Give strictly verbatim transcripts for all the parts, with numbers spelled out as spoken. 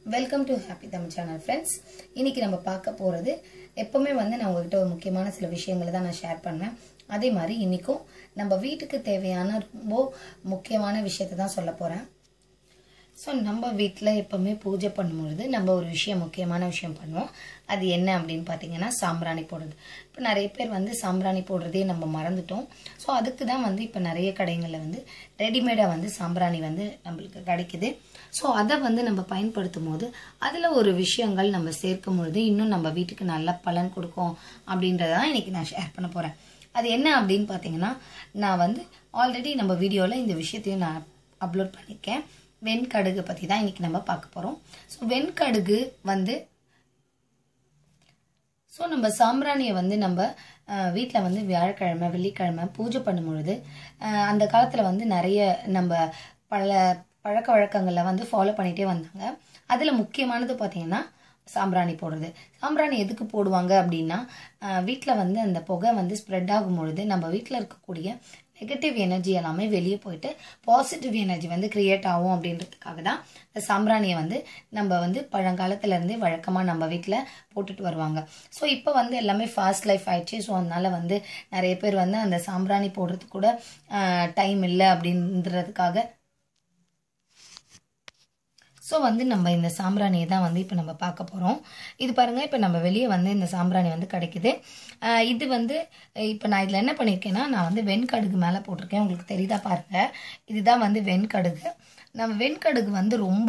Welcome to happy Tamil channel friends. இன்னைக்கு நம்ம பார்க்க போகிறது எப்பவுமே வந்து நான் உங்ககிட்ட ஒரு முக்கியமான சில விஷயங்களை தான் நான் ஷேர் பண்ணுவேன். அதே மாதிரி இன்னைக்கும் நம்ம வீட்டுக்கு தேவையான ரொம்ப முக்கியமான விஷயத்தை தான் சொல்ல போகிறேன். ஸோ நம்ம வீட்டில் எப்போவுமே பூஜை பண்ணும்பொழுது நம்ம ஒரு விஷயம் முக்கியமான விஷயம் பண்ணுவோம். அது என்ன அப்படின்னு பார்த்தீங்கன்னா சாம்பிராணி போடுறது. இப்போ நிறைய பேர் வந்து சாம்பிராணி போடுறதே நம்ம மறந்துட்டோம். ஸோ அதுக்கு தான் வந்து இப்போ நிறைய கடைகளில் வந்து ரெடிமேடாக வந்து சாம்பிராணி வந்து நம்மளுக்கு கிடைக்குது. ஸோ அதை வந்து நம்ம பயன்படுத்தும் போது அதில் ஒரு விஷயங்கள் நம்ம சேர்க்கும் பொழுது இன்னும் நம்ம வீட்டுக்கு நல்ல பலன் கொடுக்கும் அப்படின்றதான் இன்னைக்கு நான் ஷேர் பண்ண போகிறேன். அது என்ன அப்படின்னு பார்த்தீங்கன்னா, நான் வந்து ஆல்ரெடி நம்ம வீடியோவில் இந்த விஷயத்தையும் நான் அப்லோட் பண்ணியிருக்கேன். வெண்கடுகு பற்றி தான் இன்னைக்கு நம்ம பார்க்க போகிறோம். ஸோ வெண்கடுகு வந்து ஸோ நம்ம சாம்பிராணியை வந்து நம்ம வீட்டில் வந்து வியாழக்கிழமை வெள்ளிக்கிழமை பூஜை பண்ணும் பொழுது அந்த காலத்தில் வந்து நிறைய நம்ம பல பழக்க வழக்கங்களை வந்து ஃபாலோ பண்ணிகிட்டே வந்தாங்க. அதில் முக்கியமானது பார்த்தீங்கன்னா சாம்பிராணி போடுறது. சாம்பிராணி எதுக்கு போடுவாங்க அப்படின்னா, வீட்டில் வந்து அந்த புகை வந்து ஸ்ப்ரெட் ஆகும் பொழுது நம்ம வீட்டில் இருக்கக்கூடிய நெகட்டிவ் எனர்ஜி எல்லாமே வெளியே போயிட்டு பாசிட்டிவ் எனர்ஜி வந்து கிரியேட் ஆகும் அப்படின்றதுக்காக தான் இந்த சாம்பிராணியை வந்து நம்ம வந்து பழங்காலத்துலேருந்தே வழக்கமாக நம்ம வீட்டில் போட்டுட்டு வருவாங்க. ஸோ இப்போ வந்து எல்லாமே ஃபாஸ்ட் லைஃப் ஆயிடுச்சு. ஸோ அதனால வந்து நிறைய பேர் வந்து அந்த சாம்பிராணி போடுறதுக்கு கூட டைம் இல்லை அப்படின்றதுக்காக ஸோ வந்து நம்ம இந்த சாம்பிராணியை தான் வந்து இப்போ நம்ம பார்க்க போகிறோம். இது பாருங்கள், இப்போ நம்ம வெளியே வந்து இந்த சாம்பிராணி வந்து கிடைக்குது. இது வந்து இப்போ நான் இதில் என்ன பண்ணியிருக்கேன்னா, நான் வந்து வெண்கடுகு மேலே போட்டிருக்கேன். உங்களுக்கு தெரியுதா பாருங்கள், இதுதான் வந்து வெண்கடுகு. நம்ம வெண்கடுகு வந்து ரொம்ப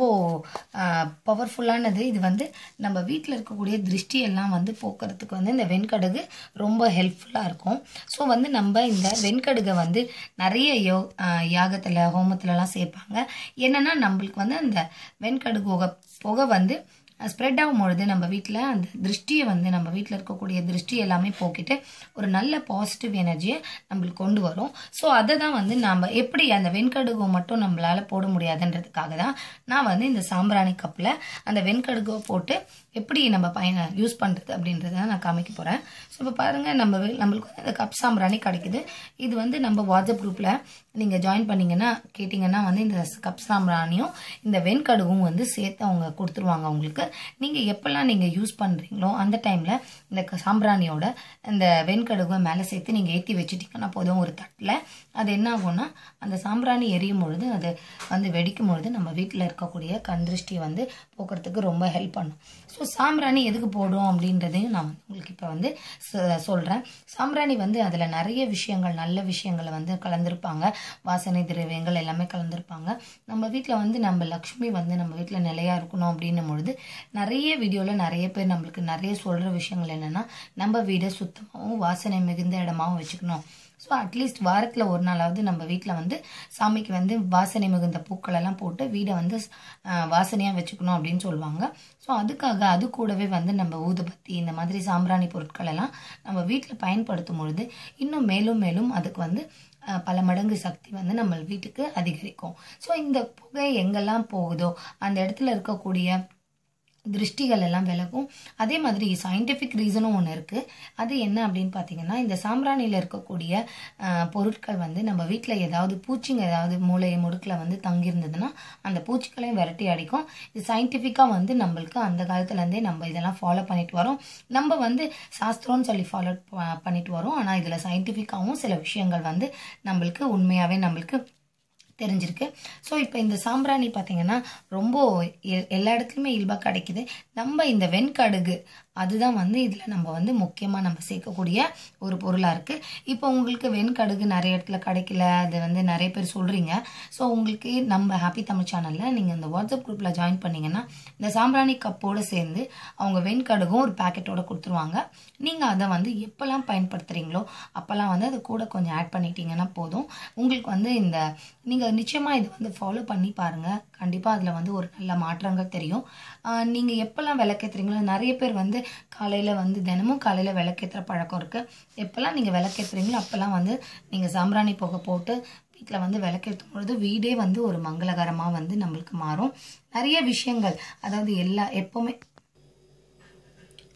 பவர்ஃபுல்லானது. இது வந்து நம்ம வீட்டில் இருக்கக்கூடிய திருஷ்டியெல்லாம் வந்து போக்குறதுக்கு வந்து இந்த வெண்கடுகு ரொம்ப ஹெல்ப்ஃபுல்லாக இருக்கும். ஸோ வந்து நம்ம இந்த வெண்கடுகை வந்து நிறைய யோ யாகத்தில் ஹோமத்துலலாம் சேர்ப்பாங்க. என்னென்னா நம்மளுக்கு வந்து அந்த வெண்கடுகு புகை புகை வந்து ஸ்ப்ரெட் ஆகும் பொழுது நம்ம வீட்டில் அந்த திருஷ்டியை வந்து நம்ம வீட்டில் இருக்கக்கூடிய திருஷ்டி எல்லாமே போக்கிட்டு ஒரு நல்ல பாசிட்டிவ் எனர்ஜியை நம்மளுக்கு கொண்டு வரும். ஸோ அதை தான் வந்து நம்ம எப்படி அந்த வெண்கடுகை மட்டும் நம்மளால் போட முடியாதுன்றதுக்காக தான் நான் வந்து இந்த சாம்பிராணி கப்பில் அந்த வெண்கடுகை போட்டு எப்படி நம்ம பயன யூஸ் பண்ணுறது அப்படின்றத நான் காமிக்க போகிறேன். ஸோ இப்போ பாருங்கள், நம்ம நம்மளுக்கு வந்து இந்த கப் சாம்பிராணி கிடைக்குது. இது வந்து நம்ம வாட்ஸ்அப் குரூப்பில் நீங்கள் ஜாயின் பண்ணிங்கன்னா கேட்டிங்கன்னா வந்து இந்த கப் சாம்பிராணியும் இந்த வெண்கடுகும் வந்து சேர்த்து அவங்க கொடுத்துருவாங்க உங்களுக்கு. நீங்கள் எப்போல்லாம் நீங்கள் யூஸ் பண்ணுறீங்களோ அந்த டைமில் இந்த சாம்பிராணியோட இந்த வெண்கடுகை மேலே சேர்த்து நீங்கள் ஏற்றி வச்சுட்டிங்கன்னா போதும் ஒரு தட்டில். அது என்ன ஆகும்னா, அந்த சாம்பிராணி எரியும் பொழுது அது வந்து வெடிக்கும் பொழுது நம்ம வீட்டில் இருக்கக்கூடிய கண் திருஷ்டியை வந்து போக்குறதுக்கு ரொம்ப ஹெல்ப் பண்ணும். ஸோ சாம்பிராணி எதுக்கு போடும் அப்படின்றதையும் நான் உங்களுக்கு இப்போ வந்து சொல்கிறேன். சாம்பிராணி வந்து அதில் நிறைய விஷயங்கள் நல்ல விஷயங்களை வந்து கலந்துருப்பாங்க. வாசனை திரவியங்கள் எல்லாமே கலந்துருப்பாங்க. நம்ம வீட்டில் வந்து நம்ம லக்ஷ்மி வந்து நம்ம வீட்டில் நிலையாக இருக்கணும் அப்படின்னும் பொழுது நிறைய வீடியோவில் நிறைய பேர் நம்மளுக்கு நிறைய சொல்கிற விஷயங்கள் என்னென்னா, நம்ம வீடை சுத்தமாகவும் வாசனை மிகுந்த இடமாகவும் வச்சுக்கணும். ஸோ அட்லீஸ்ட் வாரத்தில் ஒரு நாளாவது நம்ம வீட்டில் வந்து சாமிக்கு வந்து வாசனை மிகுந்த பூக்களெல்லாம் போட்டு வீடை வந்து வாசனையாக வச்சுக்கணும் அப்படின்னு சொல்லுவாங்க. ஸோ அதுக்காக அது கூடவே வந்து நம்ம ஊதுபத்தி இந்த மாதிரி சாம்பிராணி பொருட்கள் எல்லாம் நம்ம வீட்டில் பயன்படுத்தும் பொழுது இன்னும் மேலும் மேலும் அதுக்கு வந்து பல மடங்கு சக்தி வந்து நம்ம வீட்டுக்கு அதிகரிக்கும். ஸோ இந்த புகை எங்கெல்லாம் போகுதோ அந்த இடத்துல இருக்கக்கூடிய திருஷ்டிகள் எல்லாம் விலகும். அதே மாதிரி சயின்டிஃபிக் ரீசனும் ஒன்று இருக்குது. அது என்ன அப்படின்னு பார்த்தீங்கன்னா, இந்த சாம்பிராணியில் இருக்கக்கூடிய பொருட்கள் வந்து நம்ம வீட்டில் ஏதாவது பூச்சிங்க ஏதாவது மூளை முடுக்கில் வந்து தங்கியிருந்ததுன்னா அந்த பூச்சிகளையும் விரட்டி அடிக்கும். இது சயின்டிஃபிக்காக வந்து நம்மளுக்கு அந்த காலத்துலேருந்தே நம்ம இதெல்லாம் ஃபாலோ பண்ணிட்டு வரோம். நம்ம வந்து சாஸ்திரம்னு சொல்லி ஃபாலோ பண்ணிட்டு வரோம். ஆனால் இதில் சயின்டிஃபிக்காகவும் சில விஷயங்கள் வந்து நம்மளுக்கு உண்மையாகவே நம்மளுக்கு தெரிஞ்சிருக்கு. ஸோ இப்போ இந்த சாம்பிராணி பார்த்தீங்கன்னா ரொம்ப எல்லா இடத்துலையுமே இயல்பாக கிடைக்குது. நம்ம இந்த வெண்கடுகு அதுதான் வந்து இதில் நம்ம வந்து முக்கியமாக நம்ம சேர்க்கக்கூடிய ஒரு பொருளாக இருக்குது. இப்போ உங்களுக்கு வெண்கடுகு நிறைய இடத்துல கிடைக்கல, அது வந்து நிறைய பேர் சொல்கிறீங்க. ஸோ உங்களுக்கு நம்ம ஹாப்பி தமிழ் சேனலில் நீங்கள் இந்த வாட்ஸ்அப் குரூப்பில் ஜாயின் பண்ணிங்கன்னா இந்த சாம்பிராணி கப்போடு சேர்ந்து அவங்க வெண்கடுகும் ஒரு பேக்கெட்டோட கொடுத்துருவாங்க. நீங்கள் அதை வந்து எப்போல்லாம் பயன்படுத்துகிறீங்களோ அப்போல்லாம் வந்து அதை கூட கொஞ்சம் ஆட் பண்ணிட்டீங்கன்னா போதும். உங்களுக்கு வந்து இந்த நீங்கள் நிச்சயமாக இது வந்து ஃபாலோ பண்ணி பாருங்கள். கண்டிப்பாக அதில் வந்து ஒரு நல்ல மாற்றங்கள் தெரியும். நீங்கள் எப்போல்லாம் விளக்கேற்றுறீங்களோ, நிறைய பேர் வந்து காலையில் வந்து தினமும் காலையில் விளக்கேற்றுற பழக்கம் இருக்குது. எப்போல்லாம் நீங்கள் விளக்கேற்றுறீங்களோ அப்போல்லாம் வந்து நீங்கள் சாம்பிராணி புகை போட்டு வீட்டில் வந்து விளக்கேற்றும் பொழுது வீடே வந்து ஒரு மங்களகரமாக வந்து நம்மளுக்கு மாறும். நிறைய விஷயங்கள், அதாவது எல்லா எப்போவுமே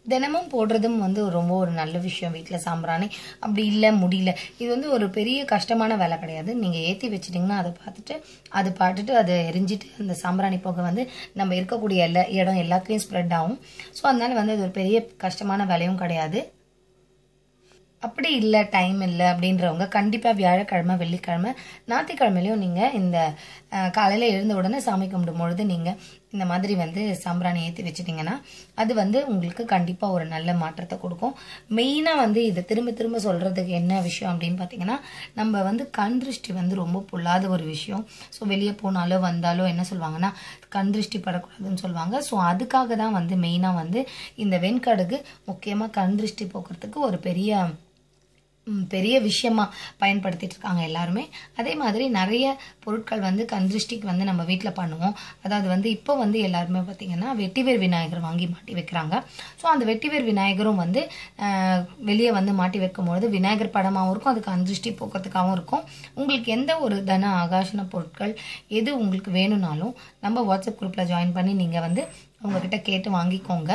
தினமும் போடுறதும் வந்து ரொம்ப ஒரு நல்ல விஷயம். வீட்டில் சாம்பிராணி அப்படி இல்லை முடியல, இது வந்து ஒரு பெரிய கஷ்டமான வேலை கிடையாது. நீங்கள் ஏற்றி வச்சிட்டிங்கன்னா அதை பார்த்துட்டு அது பாட்டுட்டு அதை எரிஞ்சிட்டு அந்த சாம்பிராணி புகை வந்து நம்ம இருக்கக்கூடிய எல்லா இடம் எல்லாத்துலேயும் ஸ்ப்ரெட் ஆகும். ஸோ அதனால வந்து அது ஒரு பெரிய கஷ்டமான வேலையும் கிடையாது. அப்படி இல்லை டைம் இல்லை அப்படின்றவங்க கண்டிப்பாக வியாழக்கிழமை வெள்ளிக்கிழமை ஞாயிற்றுக்கிழமையிலையும் நீங்கள் இந்த காலையில் எழுந்த உடனே சாமி கும்பிடும்பொழுது நீங்கள் இந்த மாதிரி வந்து சாம்பிராணி ஏற்றி வச்சிட்டிங்கன்னா அது வந்து உங்களுக்கு கண்டிப்பாக ஒரு நல்ல மாற்றத்தை கொடுக்கும். மெயினாக வந்து இதை திரும்ப திரும்ப சொல்கிறதுக்கு என்ன விஷயம் அப்படின்னு பார்த்தீங்கன்னா, நம்ம வந்து கண் திருஷ்டி வந்து ரொம்ப பொல்லாத ஒரு விஷயம். ஸோ வெளியே போனாலோ வந்தாலோ என்ன சொல்லுவாங்கன்னா கண் திருஷ்டி படக்கூடாதுன்னு சொல்லுவாங்க. ஸோ அதுக்காக தான் வந்து மெயினாக வந்து இந்த வெண்கடுகு முக்கியமாக கண் திருஷ்டி போக்குறதுக்கு ஒரு பெரிய பெரிய விஷயமா பயன்படுத்திட்டு இருக்காங்க எல்லாருமே. அதே மாதிரி நிறைய பொருட்கள் வந்து கண் திருஷ்டிக்கு வந்து நம்ம வீட்டில் பண்ணுவோம். அதாவது வந்து இப்போ வந்து எல்லாருமே பார்த்தீங்கன்னா வெட்டிவேர் விநாயகர் வாங்கி மாட்டி வைக்கிறாங்க. ஸோ அந்த வெட்டிவேர் விநாயகரும் வந்து வெளியே வந்து மாட்டி வைக்கும்பொழுது விநாயகர் படமாகவும் இருக்கும், அது கண் திருஷ்டி போக்குறதுக்காகவும் இருக்கும். உங்களுக்கு எந்த ஒரு தன ஆகாஷன பொருட்கள் எது உங்களுக்கு வேணும்னாலும் நம்ம வாட்ஸ்அப் குரூப்பில் ஜாயின் பண்ணி நீங்கள் வந்து உங்ககிட்ட கேட்டு வாங்கிக்கோங்க.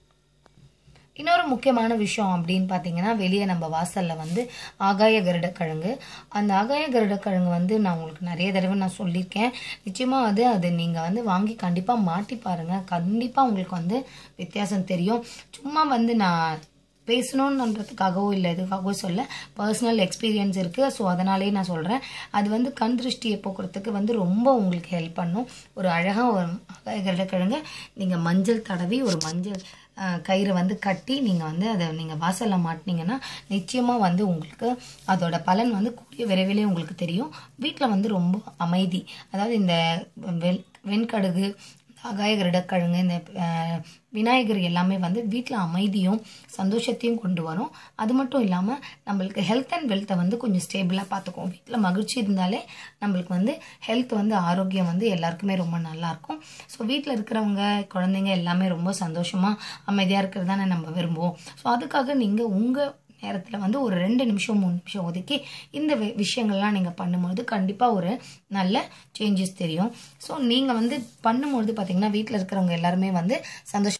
இன்னொரு முக்கியமான விஷயம் அப்படின்னு பார்த்தீங்கன்னா, வெளியே நம்ம வாசலில் வந்து ஆகாய கருடக்கிழங்கு, அந்த ஆகாய கருடக்கிழங்கு வந்து நான் உங்களுக்கு நிறைய தடவை நான் சொல்லியிருக்கேன். நிச்சயமாக அது அது நீங்கள் வந்து வாங்கி கண்டிப்பாக மாட்டி பாருங்கள். கண்டிப்பாக உங்களுக்கு வந்து வித்தியாசம் தெரியும். சும்மா வந்து நான் பேசணுன்றதுக்காகவோ இல்லை எதுக்காகவோ சொல்ல, பர்சனல் எக்ஸ்பீரியன்ஸ் இருக்குது. ஸோ அதனாலே நான் சொல்கிறேன். அது வந்து கண் திருஷ்டியை போக்குறதுக்கு வந்து ரொம்ப உங்களுக்கு ஹெல்ப் பண்ணும். ஒரு அழகாக ஒரு ஆகாய கருடக்கிழங்கு நீங்கள் மஞ்சள் தடவி ஒரு மஞ்சள் கயிறை வந்து கட்டி நீங்கள் வந்து அதை நீங்கள் வாசலில் மாட்டினீங்கன்னா நிச்சயமாக வந்து உங்களுக்கு அதோட பலன் வந்து கூடிய விரைவிலே உங்களுக்கு தெரியும். வீட்டில் வந்து ரொம்ப அமைதி, அதாவது இந்த வெண் வெண்கடுகு ஆகாய கருடக்கிழங்கு இந்த விநாயகர் எல்லாமே வந்து வீட்டில் அமைதியும் சந்தோஷத்தையும் கொண்டு வரும். அது மட்டும் இல்லாமல் நம்மளுக்கு ஹெல்த் அண்ட் வெல்த்தை வந்து கொஞ்சம் ஸ்டேபிளாக பார்த்துக்குவோம். வீட்டில் மகிழ்ச்சி இருந்தாலே நம்மளுக்கு வந்து ஹெல்த் வந்து ஆரோக்கியம் வந்து எல்லாருக்குமே ரொம்ப நல்லாயிருக்கும். ஸோ வீட்டில் இருக்கிறவங்க குழந்தைங்க எல்லாமே ரொம்ப சந்தோஷமாக அமைதியாக இருக்கிறது தானே நம்ம விரும்புவோம். ஸோ அதுக்காக நீங்கள் உங்கள் நேரத்தில் வந்து ஒரு ரெண்டு நிமிஷம் மூணு நிமிஷம் ஒதுக்கி இந்த விஷயங்கள்லாம் நீங்கள் பண்ணும்போது கண்டிப்பாக ஒரு நல்ல சேஞ்சஸ் தெரியும். ஸோ நீங்கள் வந்து பண்ணும்பொழுது பார்த்தீங்கன்னா வீட்டில் இருக்கிறவங்க எல்லாருமே வந்து சந்தோஷம்.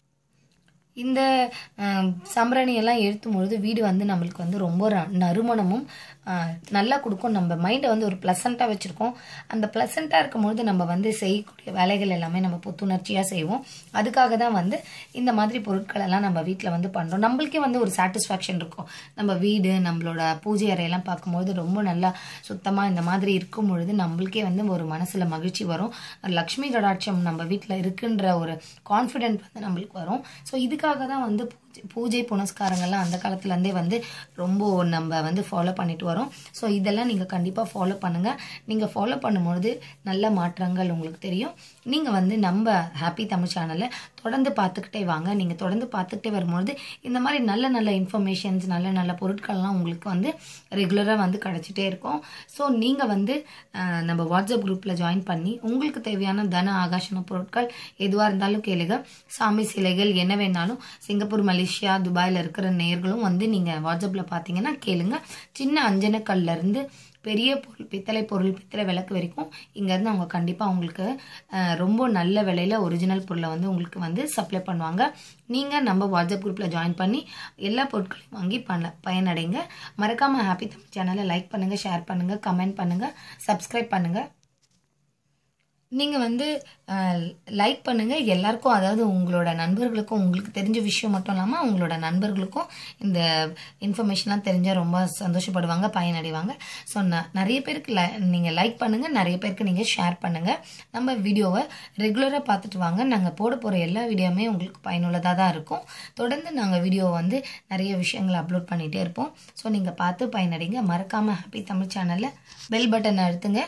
இந்த சாம்பிராணி எல்லாம் எழுத்தும் பொழுது வீடு வந்து நம்மளுக்கு வந்து ரொம்ப நறுமணமும் நல்லா கொடுக்கும். நம்ம மைண்டை வந்து ஒரு ப்ளசண்ட்டாக வச்சுருக்கோம். அந்த ப்ளசண்ட்டாக இருக்கும்பொழுது நம்ம வந்து செய்யக்கூடிய வேலைகள் எல்லாமே நம்ம புத்துணர்ச்சியாக செய்வோம். அதுக்காக தான் வந்து இந்த மாதிரி பொருட்கள் எல்லாம் நம்ம வீட்டில் வந்து பண்ணுறோம். நம்மளுக்கே வந்து ஒரு சாட்டிஸ்ஃபேக்ஷன் இருக்கும். நம்ம வீடு நம்மளோட பூஜை அறையெல்லாம் பார்க்கும்போது ரொம்ப நல்லா சுத்தமாக இந்த மாதிரி இருக்கும் பொழுது நம்மளுக்கே வந்து ஒரு மனசில் மகிழ்ச்சி வரும். லக்ஷ்மி கடாட்சம் நம்ம வீட்டில் இருக்குன்ற ஒரு கான்ஃபிடென்ட் வந்து நம்மளுக்கு வரும். ஸோ இதுக்காக தான் வந்து பூஜை பூஜை புனஸ்காரங்கள்லாம் அந்த காலத்துலேருந்தே வந்து ரொம்ப நம்ம வந்து ஃபாலோ பண்ணிட்டு வரோம். ஸோ இதெல்லாம் நீங்கள் கண்டிப்பாக ஃபாலோ பண்ணுங்கள். நீங்கள் ஃபாலோ பண்ணும்பொழுது நல்ல மாற்றங்கள் உங்களுக்கு தெரியும். நீங்கள் வந்து நம்ம ஹாப்பி தமிழ் சேனலை தொடர்ந்து பார்த்துக்கிட்டே வாங்க. நீங்கள் தொடர்ந்து பார்த்துக்கிட்டே வரும்பொழுது இந்த மாதிரி நல்ல நல்ல இன்ஃபர்மேஷன்ஸ் நல்ல நல்ல பொருட்கள்லாம் உங்களுக்கு வந்து ரெகுலராக வந்து கிடச்சிட்டே இருக்கும். ஸோ நீங்கள் வந்து நம்ம வாட்ஸ்அப் குரூப்பில் ஜாயின் பண்ணி உங்களுக்கு தேவையான தன ஆகாஷன பொருட்கள் எதுவாக இருந்தாலும் கேளுங்க. சாமி சிலைகள் என்ன வேணாலும் சிங்கப்பூர் மலேசியா துபாயில் இருக்கிற நேயர்களும் வந்து நீங்கள் வாட்ஸ்அப்பில் பார்த்தீங்கன்னா கேளுங்க. சின்ன அஞ்சனக்கல்ல இருந்து பெரிய பொருள் பித்தளை பொருள் பித்தளை விளக்கு வரைக்கும் இங்கேருந்து அவங்க கண்டிப்பாக உங்களுக்கு ரொம்ப நல்ல விலையில் ஒரிஜினல் பொருளை வந்து உங்களுக்கு வந்து சப்ளை பண்ணுவாங்க. நீங்கள் நம்ம வாட்ஸ்அப் குரூப்பில் ஜாயின் பண்ணி எல்லா பொருட்களையும் வாங்கி பண்ண பயனடைங்க. மறக்காமல் ஹாப்பி தமிழ் சேனலை லைக் பண்ணுங்கள், ஷேர் பண்ணுங்கள், கமெண்ட் பண்ணுங்கள், சப்ஸ்கிரைப் பண்ணுங்கள். நீங்கள் வந்து லைக் பண்ணுங்கள் எல்லாருக்கும், அதாவது உங்களோட நண்பர்களுக்கும் உங்களுக்கு தெரிஞ்ச விஷயம் மட்டும் இல்லாமல் உங்களோட நண்பர்களுக்கும் இந்த இன்ஃபர்மேஷன்லாம் தெரிஞ்சால் ரொம்ப சந்தோஷப்படுவாங்க, பயனடைவாங்க. ஸோ நிறைய பேருக்கு லை நீங்கள் லைக் பண்ணுங்கள், நிறைய பேருக்கு நீங்கள் ஷேர் பண்ணுங்கள். நம்ம வீடியோவை ரெகுலராக பார்த்துட்டு வாங்க. நாங்கள் போட போகிற எல்லா வீடியோவுமே உங்களுக்கு பயனுள்ளதாக தான் இருக்கும். தொடர்ந்து நாங்கள் வீடியோவை வந்து நிறைய விஷயங்களை அப்லோட் பண்ணிகிட்டே இருப்போம். ஸோ நீங்கள் பார்த்து பயனடைங்க. மறக்காமல் ஹாப்பி தமிழ் சேனலில் பெல் பட்டனை அழுத்துங்க.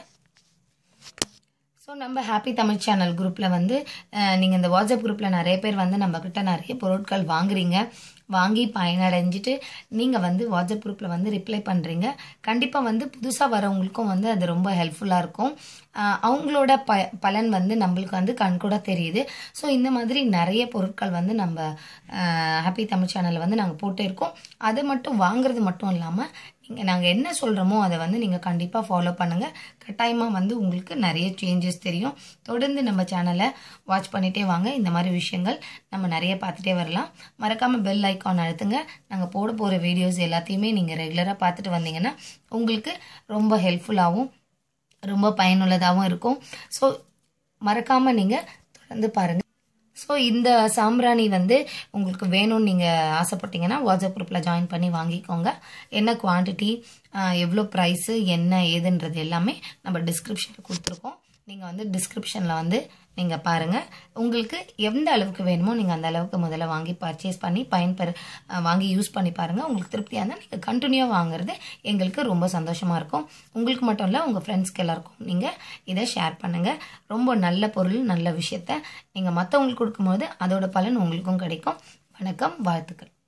ஸோ நம்ம ஹாப்பி தமிழ் சேனல் குரூப்பில் வந்து நீங்கள் இந்த வாட்ஸ்அப் குரூப்பில் நிறைய பேர் வந்து நம்மக்கிட்ட நிறைய பொருட்கள் வாங்குறீங்க. வாங்கி பயனடைஞ்சிட்டு நீங்கள் வந்து வாட்ஸ்அப் குரூப்பில் வந்து ரிப்ளை பண்ணுறீங்க. கண்டிப்பாக வந்து புதுசாக வரவங்களுக்கும் வந்து அது ரொம்ப ஹெல்ப்ஃபுல்லாக இருக்கும். அவங்களோட ப பலன் வந்து நம்மளுக்கு வந்து கண்கூட தெரியுது. ஸோ இந்த மாதிரி நிறைய பொருட்கள் வந்து நம்ம ஹாப்பி தமிழ் சேனலில் வந்து நாங்கள் போட்டே இருக்கோம். அதை மட்டும் வாங்குறது மட்டும் இல்லாமல் நீங்கள் நாங்கள் என்ன சொல்கிறோமோ அதை வந்து நீங்கள் கண்டிப்பாக ஃபாலோ பண்ணுங்கள். கட்டாயமாக வந்து உங்களுக்கு நிறைய சேஞ்சஸ் தெரியும். தொடர்ந்து நம்ம சேனலை வாட்ச் பண்ணிகிட்டே வாங்க. இந்த மாதிரி விஷயங்கள் நம்ம நிறைய பார்த்துட்டே வரலாம். மறக்காமல் பெல் ஐக்கான் அழுத்துங்க. நாங்கள் போட போகிற வீடியோஸ் எல்லாத்தையுமே நீங்கள் ரெகுலராக பார்த்துட்டு வந்தீங்கன்னா உங்களுக்கு ரொம்ப ஹெல்ப்ஃபுல்லாகவும் ரொம்ப பயனுள்ளதாகவும் இருக்கும். ஸோ மறக்காமல் நீங்கள் தொடர்ந்து பாருங்கள். ஸோ இந்த சாம்பிராணி வந்து உங்களுக்கு வேணும்னு நீங்கள் ஆசைப்பட்டீங்கன்னா வாட்ஸ்அப் குரூப்பில் ஜாயின் பண்ணி வாங்கிக்கோங்க. என்ன குவான்டிட்டி, எவ்வளோ ப்ரைஸு, என்ன ஏதுன்றது எல்லாமே நம்ம டிஸ்கிரிப்ஷனில் கொடுத்துருக்கோம். நீங்கள் வந்து டிஸ்கிரிப்ஷனில் வந்து நீங்கள் பாருங்கள். உங்களுக்கு எந்த அளவுக்கு வேணுமோ நீங்கள் அந்த அளவுக்கு முதல்ல வாங்கி பர்ச்சேஸ் பண்ணி பயன்பெற வாங்கி யூஸ் பண்ணி பாருங்கள். உங்களுக்கு திருப்தியாக இருந்தால் நீங்கள் கண்டினியூவாக வாங்குறது எங்களுக்கு ரொம்ப சந்தோஷமாக இருக்கும். உங்களுக்கு மட்டும் இல்லை, உங்கள் ஃப்ரெண்ட்ஸ்க்கு எல்லாருக்கும் நீங்கள் இதை ஷேர் பண்ணுங்கள். ரொம்ப நல்ல பொருள், நல்ல விஷயத்த நீங்கள் மற்றவங்களுக்கு கொடுக்கும்போது அதோட பலன் உங்களுக்கும் கிடைக்கும். வணக்கம், வாழ்த்துக்கள்.